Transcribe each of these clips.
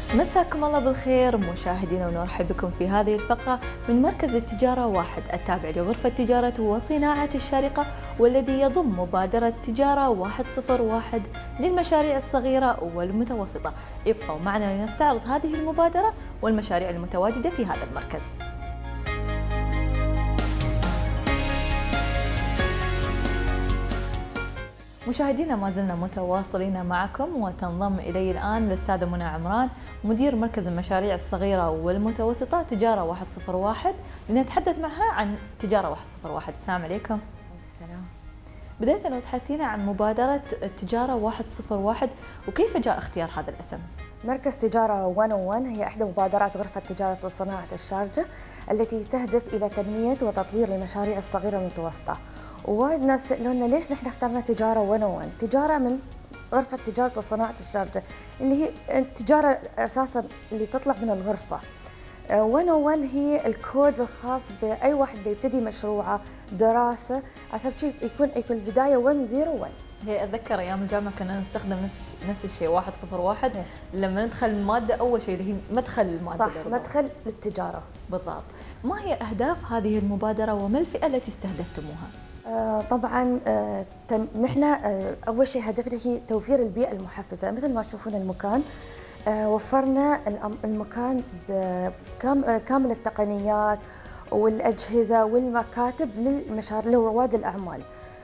مساكم الله بالخير مشاهدينا، ونرحب بكم في هذه الفقرة من مركز التجارة واحد التابع لغرفة تجارة وصناعة الشارقة، والذي يضم مبادرة تجارة 101 للمشاريع الصغيرة والمتوسطة. ابقوا معنا لنستعرض هذه المبادرة والمشاريع المتواجدة في هذا المركز. مشاهدينا، ما زلنا متواصلين معكم، وتنضم إلي الآن الأستاذة منى عمران مدير مركز المشاريع الصغيرة والمتوسطة تجارة 101 لنتحدث معها عن تجارة 101. السلام عليكم. السلام. بداية لو تحدثينا عن مبادرة تجارة 101 وكيف جاء اختيار هذا الاسم؟ مركز تجارة 101 هي إحدى مبادرات غرفة تجارة وصناعة الشارقة التي تهدف إلى تنمية وتطوير المشاريع الصغيرة والمتوسطة. ووايد ناس سألونا ليش نحن اخترنا تجارة 101؟ تجارة من غرفة تجارة وصناعة الشارقة اللي هي التجارة أساساً اللي تطلع من الغرفة. 101 هي الكود الخاص بأي واحد بيبتدي مشروعه دراسة، عشان يكون البداية 101. هي اتذكر ايام الجامعه كنا نستخدم نفس الشيء 101 لما ندخل الماده، اول شيء اللي هي مدخل الماده. صح، مدخل للتجاره بالضبط. ما هي اهداف هذه المبادره وما الفئه التي استهدفتموها؟ طبعا نحن اول شيء هدفنا هي توفير البيئه المحفزه. مثل ما تشوفون المكان، وفرنا المكان بكامل التقنيات والاجهزه والمكاتب لرواد الاعمال.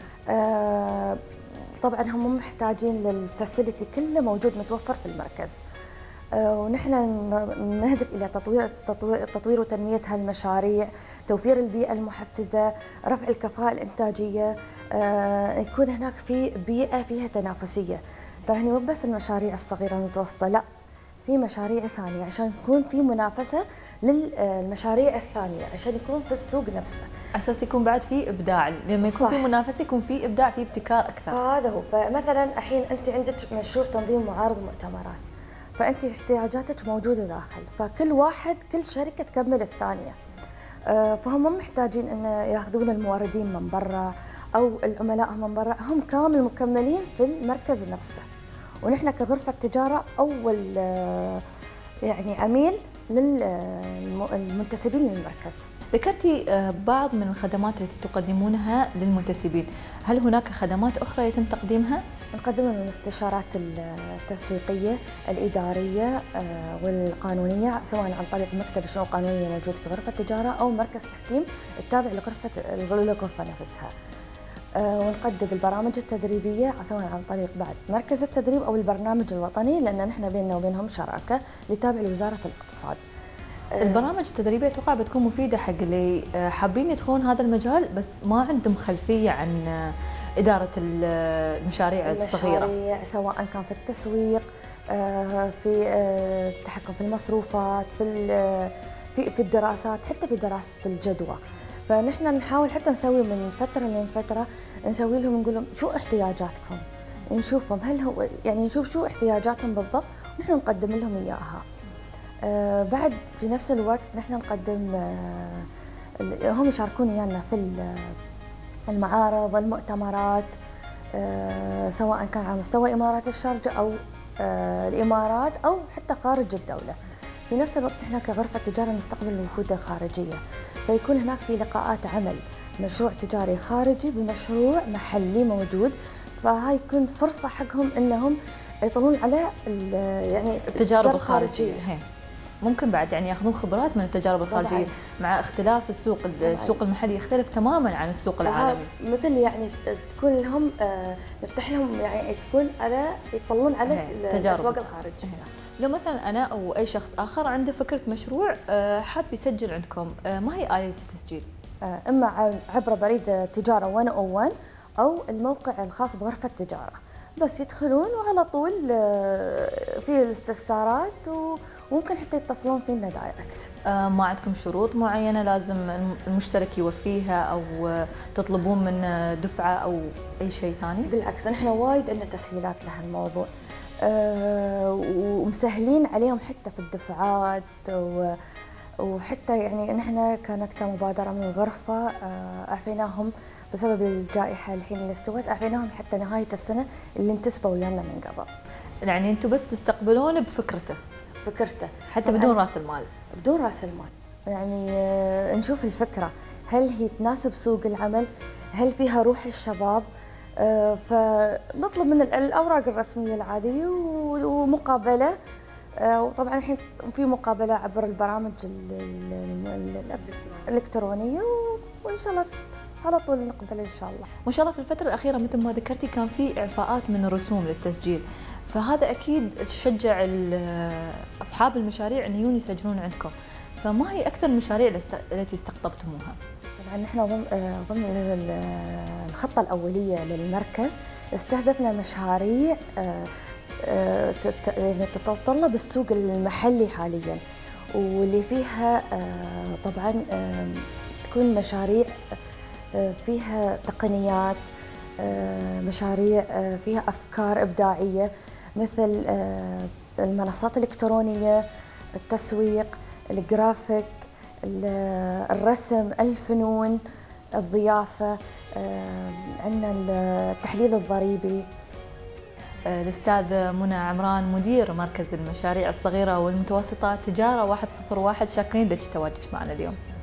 طبعا هم محتاجين للفاسيلتي كله موجود متوفر في المركز، ونحن نهدف الى تطوير وتنميه هالمشاريع، توفير البيئه المحفزه، رفع الكفاءه الانتاجيه، يكون هناك في بيئه فيها تنافسيه. ترى مو بس المشاريع الصغيره والمتوسطه، لا، في مشاريع ثانيه عشان يكون في منافسه للمشاريع الثانيه، عشان يكون في السوق نفسه، اساس يكون بعد في ابداع. لما يكون في منافسه يكون في ابداع، في ابتكار اكثر. فهذا هو. فمثلا الحين انت عندك مشروع تنظيم معارض مؤتمرات، فانت احتياجاتك موجوده داخل، كل شركه تكمل الثانيه. فهم محتاجين ان ياخذون الموردين من برا او العملاء من برا، هم كامل مكملين في المركز نفسه. ونحن كغرفه تجاره اول يعني عميل للمنتسبين للمركز. ذكرتي بعض من الخدمات التي تقدمونها للمنتسبين، هل هناك خدمات أخرى يتم تقديمها؟ نقدم الاستشارات التسويقية الإدارية والقانونية، سواء عن طريق مكتب الشؤون القانونية موجود في غرفة التجارة أو مركز تحكيم التابع للغرفة نفسها. ونقدم البرامج التدريبية سواء عن طريق بعد مركز التدريب أو البرنامج الوطني، لأن نحن بيننا وبينهم شراكة لتابع لوزارة الاقتصاد. البرامج التدريبية أتوقع بتكون مفيدة حق اللي حابين يدخلون هذا المجال بس ما عندهم خلفية عن إدارة المشاريع الصغيرة، سواء كان في التسويق، في التحكم في المصروفات، في الدراسات، حتى في دراسة الجدوى. فنحن نحاول حتى نسوي من فترة لفترة، نسوي لهم، نقول لهم شو احتياجاتكم، نشوفهم هل هو يعني نشوف شو احتياجاتهم بالضبط ونحن نقدم لهم إياها. بعد في نفس الوقت نحن نقدم، هم يشاركون ويانا في المعارض، المؤتمرات، سواء كان على مستوى إمارات الشارقة أو الإمارات أو حتى خارج الدولة. في نفس الوقت نحن كغرفة تجارة نستقبل الوفود الخارجية، فيكون هناك في لقاءات عمل مشروع تجاري خارجي بمشروع محلي موجود، فهاي يكون فرصة حقهم إنهم يطلعون على يعني التجارب الخارجية. ممكن بعد يعني ياخذون خبرات من التجارب الخارجيه، مع اختلاف السوق المحلي يختلف تماما عن السوق العالمي. مثل يعني تكون لهم نفتح لهم، يعني تكون يطلعون على الاسواق الخارجيه. لو مثلا انا او اي شخص اخر عنده فكره مشروع حاب يسجل عندكم، ما هي آلية التسجيل؟ اما عبر بريد تجاره 101 او الموقع الخاص بغرفه التجاره، بس يدخلون وعلى طول في الاستفسارات، وممكن حتى يتصلون فينا دايركت. ما عندكم شروط معينة لازم المشترك يوفيها أو تطلبون من دفعة أو أي شيء ثاني؟ بالعكس، نحن وايد عندنا تسهيلات لهالموضوع، ومسهلين عليهم حتى في الدفعات، وحتى يعني نحن كانت كمبادرة من الغرفة أعفيناهم بسبب الجائحة الحين اللي استوت، أعفيناهم حتى نهاية السنة اللي انتسبوا ويانا من قبل. يعني أنتم بس تستقبلون بفكرته فكرته حتى بدون رأس المال. بدون رأس المال، يعني نشوف الفكرة هل هي تناسب سوق العمل، هل فيها روح الشباب. فنطلب من الأوراق الرسمية العادية ومقابلة. وطبعا الحين في مقابلة عبر البرامج الإلكترونية، وإن شاء الله على طول نقبل إن شاء الله. ما شاء الله في الفترة الأخيرة مثل ما ذكرتي كان في إعفاءات من الرسوم للتسجيل، فهذا أكيد شجع أصحاب المشاريع أن يجون يسجلون عندكم. فما هي أكثر المشاريع التي استقطبتموها؟ طبعا نحن ضمن الخطة الأولية للمركز استهدفنا مشاريع تتطلب السوق المحلي حاليا، واللي فيها طبعا تكون مشاريع فيها تقنيات، مشاريع فيها أفكار إبداعية مثل المنصات الإلكترونية، التسويق، الجرافيك، الرسم، الفنون، الضيافة، عندنا التحليل الضريبي. الأستاذ منى عمران مدير مركز المشاريع الصغيرة والمتوسطة تجارة 101، شاكرين لك تواجدك معنا اليوم.